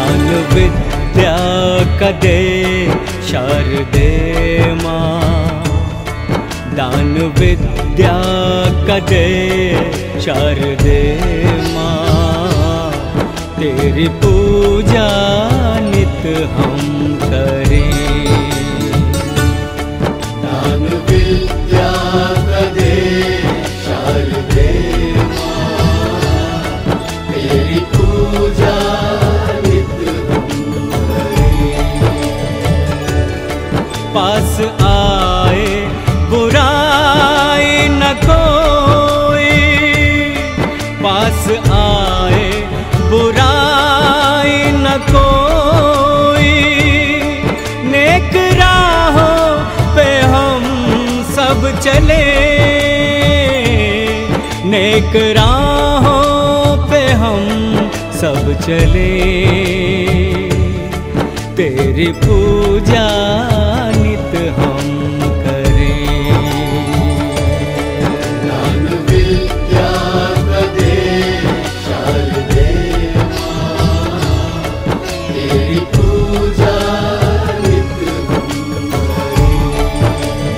ज्ञान विद्या कदे शारदे माँ, दान विद्या कदे शारदे माँ, तेरी पूजा नित हम करें। दान विद्या कदे शारदे माँ, तेरी पूजा नित हम करें। पास आए बुराई न कोई, पास आए बुराई न कोई, नेक राहों पे हम सब चले, नेक राहों पे हम सब चले, तेरी पूजा नित हम करें। दान विद्या कदे शारदे माँ, तेरी पूजा नित हम करें।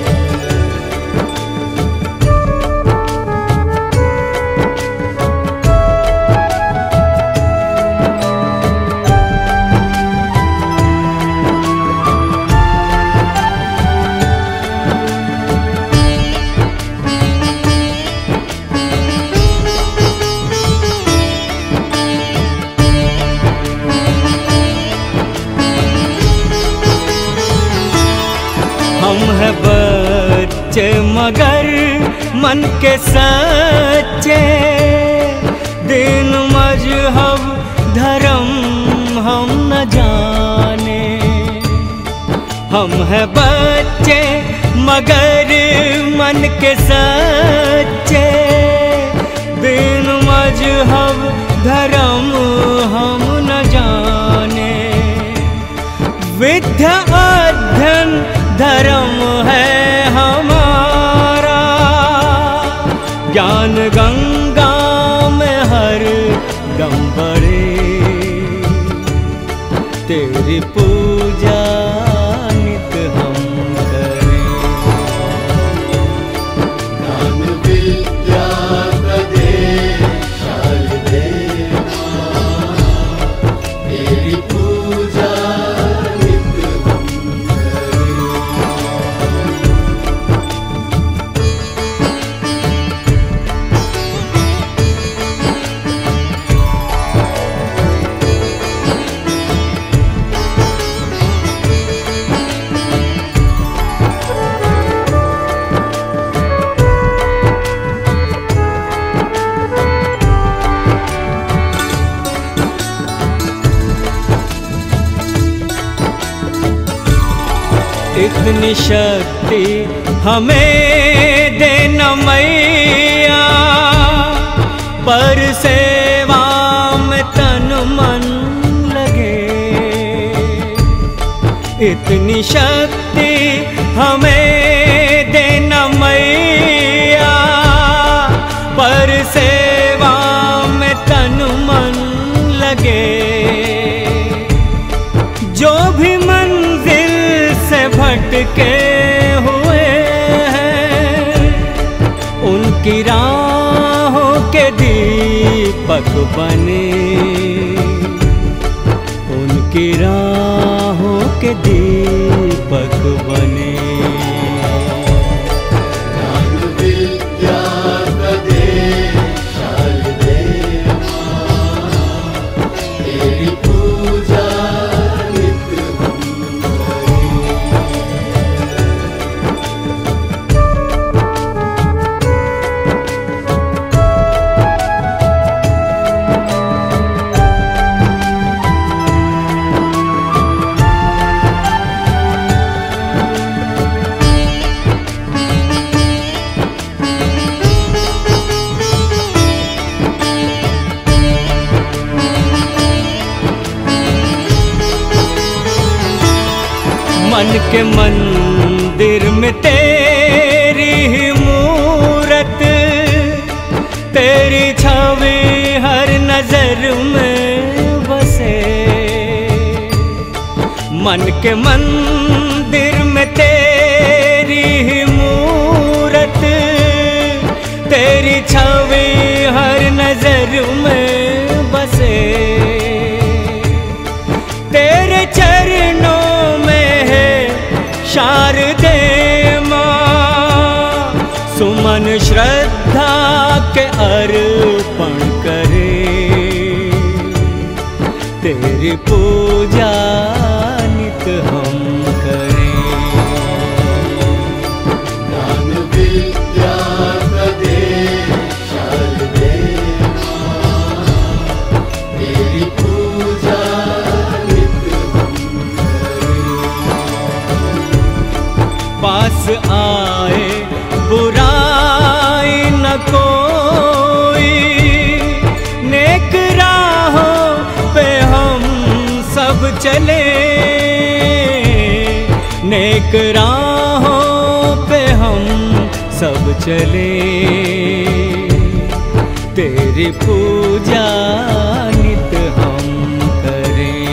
हम है बच्चे मगर मन के सच्चे, दिन मजहब धर्म हम न जाने। हम है बच्चे मगर मन के सच्चे, दिन मजहब धर्म हम न जाने। विद्या अध्ययन धर्म है हमारा, ज्ञान गंगा में हर दम बढ़े, तेरी पूजा नित हम करें। दान विद्या कदे शारदे माँ, तेरी पूजा नित हम करें। इतनी शक्ति हमें देना मैया, पर सेवा में तन मन लगे। इतनी शक्ति हमें देना मैया, पर सेवा में तन मन लगे। जो भी मंजिल से भटके हुए हैं, उनकी राहों के दीपक बने, उनकी राहों के दीपक बने। दान विद्या कदे शारदे माँ, तेरी पूजा नित हम करें। मन के मंदिर में तेरी ही मूरत, तेरी छवि हर नजर में बसे। मन के मंदिर में तेरी ही मूरत, तेरी छवि हर नजर में बसे। तेरे चरणों में है शारदे माँ, सुमन श्रद्धा के अर्पण करे। तेरी पूजा नित हम करें। ज्ञान विद्या दे शारदे माँ, तेरी पूजा नित हम करें। पास आए बुराई न कोई, नेक राहों पे हम सब चले। नेक राहों पे हम सब चले। तेरी पूजा नित हम करें।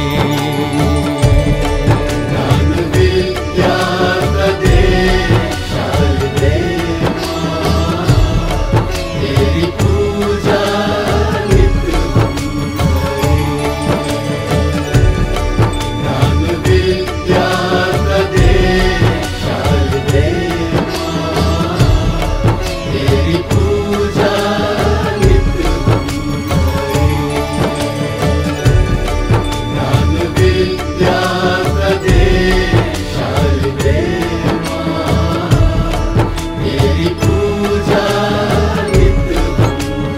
ज्ञान विद्या दे शारदे माँ, तेरी पूजा नित हम करें। ज्ञान विद्या दे शारदे माँ, तेरी पूजा नित हम करें। ज्ञान विद्या दे शारदे माँ, तेरी पूजा नित हम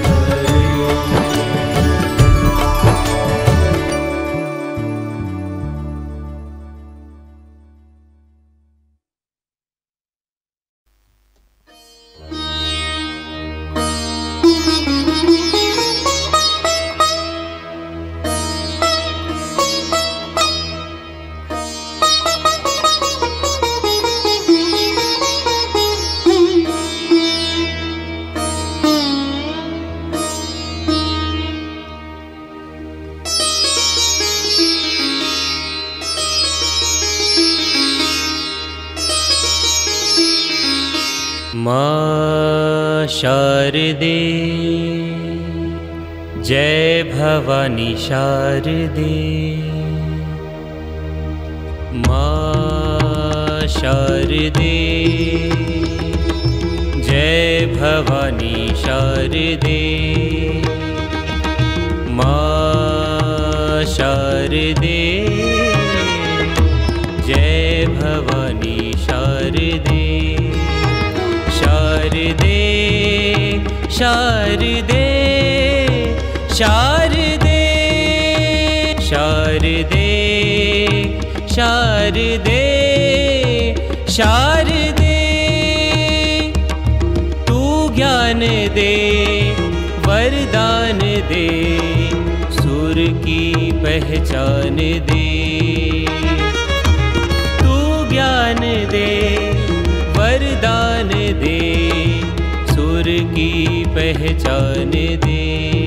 माँ शारदे, जय भवानी शारदे। माँ शारदे, जय भवानी शारदे। माँ शारदे, जय भवानी शारदे। शारदे शारदे शारदे शारदे शारदे शारदे। तू ज्ञान दे वरदान दे, सुर की पहचान दे। तू ज्ञान दे वरदान दे, सुर की पहचान दे।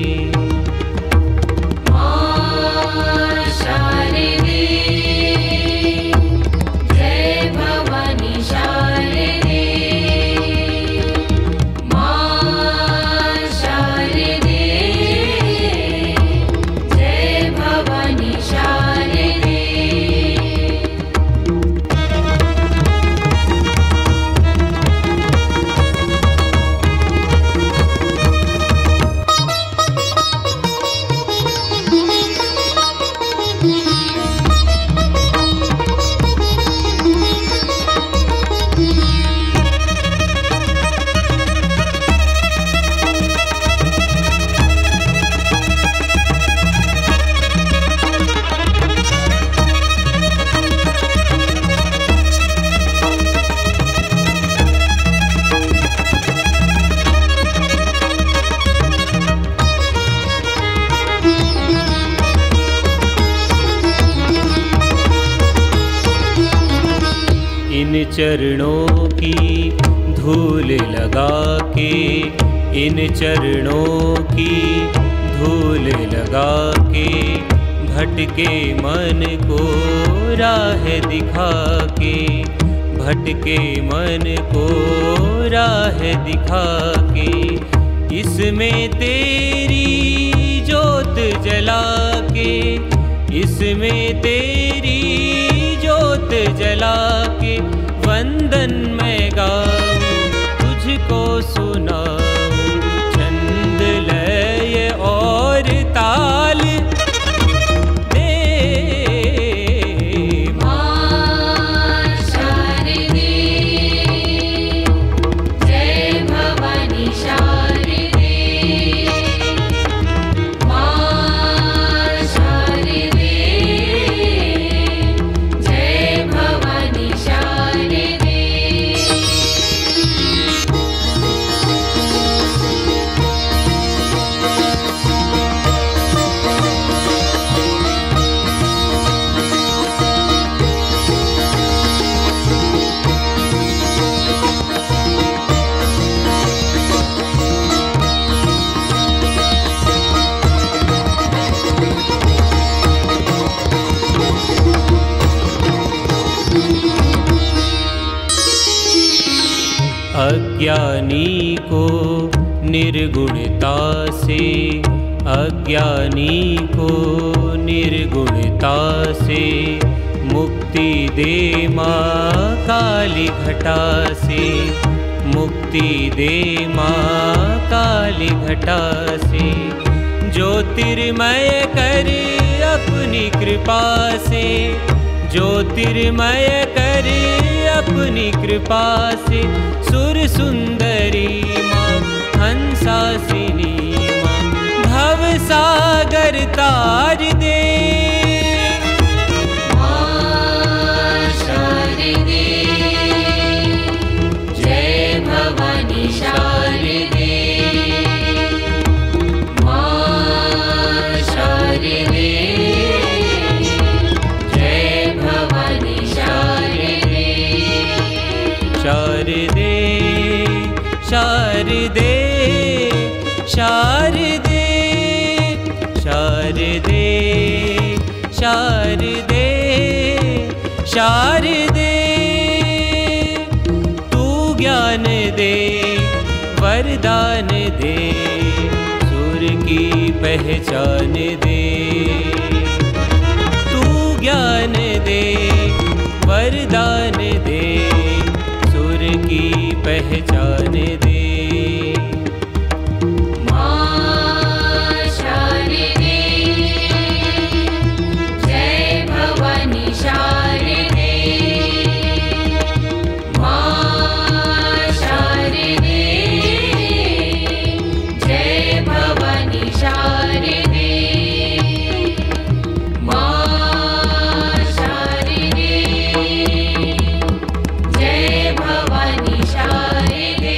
माँ शारदे, जय भवानी शारदे। माँ शारदे, जय भवानी शारदे। इन चरणों की धूल लगा के, इन चरणों की धूल लगा के भटके मन को राह दिखा के, भटके मन को राह दिखा के, इसमें तेरी जोत जला के, इसमें तेरी जोत जला के, वंदन मैं गाऊं तुझको सुनाऊं, छंद लय और ताल दे। मां शारदे, जय भवानी शारदे, मां शारदे, जय भवानी शारदे। अज्ञानी को निर्गुणता से, अज्ञानी को निर्गुणता से मुक्ति दे माँ काली घटा से, मुक्ति दे माँ काली घटा से, ज्योतिर्मय कर अपनी कृपा से, ज्योतिर्मय कर अपनी कृपा से, सुर सुंदरी माँ हंसासिनी माँ भव सागर तार दे। मां शारदे, जय भवानी शारदे, मां शारदे, जय भवानी शारदे। शारदे शारदे शारदे शारदे शारदे शारदे, तू ज्ञान दे वरदान दे, सुर की पहचान दे, तू ज्ञान दे वरदान दे, सुर की पहचान दे। मां शारदे, जय भवानी शारदे, मां शारदे, जय भवानी शारदे, मां शारदे, जय भवानी शारदे।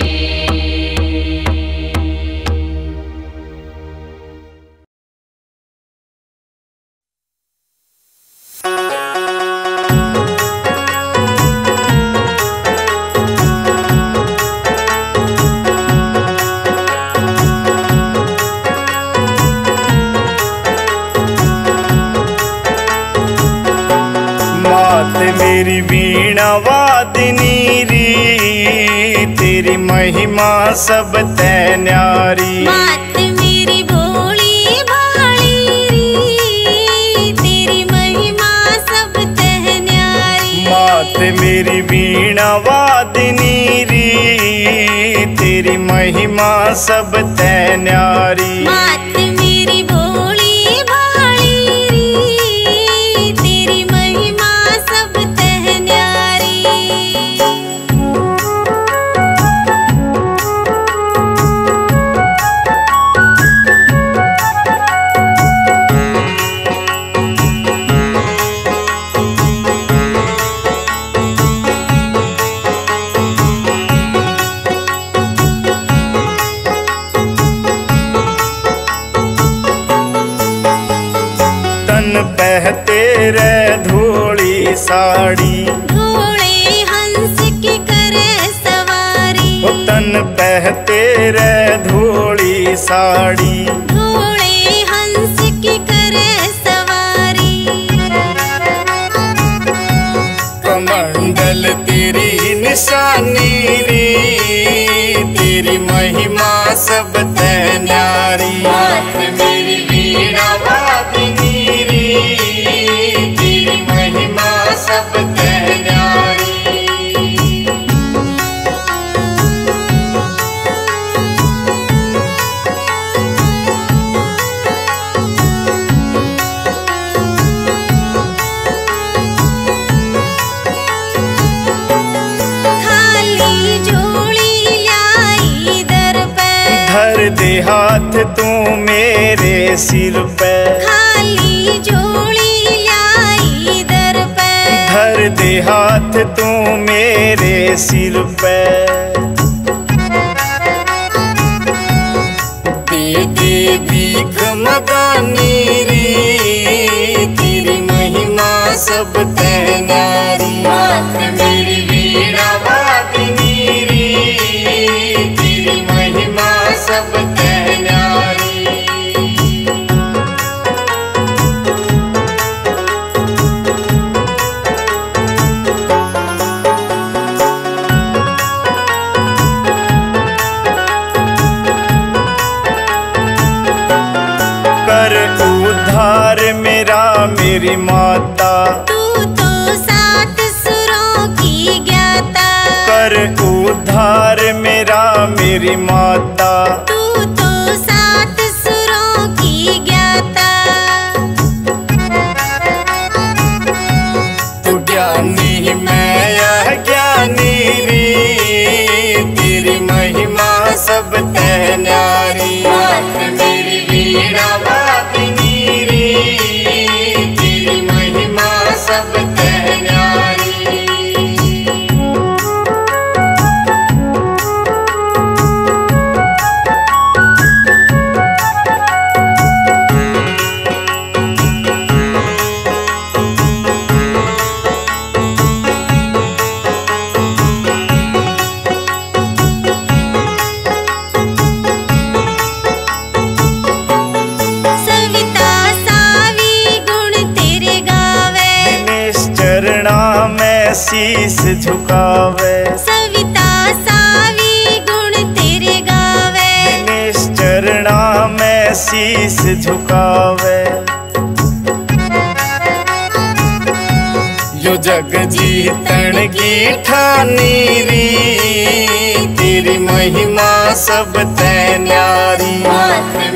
मात मेरी वीणा वादिनी री, तेरी महिमा सब तै न्यारी। मात मेरी भोली भाली री, तेरी महिमा सब तह न्यारी। मात मेरी वीणा वादिनी री, तेरी महिमा सब तै न्यारी। मात मेरी भोली भाली री, तेरी महिमा सब तह न्यारी। पहते रे धोली साड़ी, धोले हंस की करे सवारी। ओ तन पहते रे धोली साड़ी, धोले हंस की करे सवारी। मंडल तेरी निशानी री, तेरी महिमा सब ते न्यारी। मात मेरी वीणा वादिनी री, तेरी महिमा सब ते न्यारी। धर दे हाथ तू मेरे सिर पे, खाली झोली लाई दर पे। धर दे हाथ तू मेरे सिर पे, दे दे भीख मदानी री, तेरी महिमा सब ते न्यारी। मात मेरी वीणा वादिनी री, तेरी महिमा सब ते न्यारी। कर उद्धार मेरा मेरी माता, तू तो सात सुरों की ज्ञाता। कर उद्धार मेरा मेरी माता, तू तो सात सुरों की ज्ञाता। तू ज्ञानी मैं अज्ञानी री, तेरी महिमा सब ते न्यारी। मात मेरी वीणा वादिनी री, तेरी महिमा सब ते न्यारी। सविता सावी गुण तेरे गावे, दिनेश चरणा में शीस झुकावे। सविता सावी गुण तेरे गावे। दिनेश चरणा में शीस झुकावे। यो जग जीतन की ठानी री, तेरी महिमा सब ते न्यारी। मात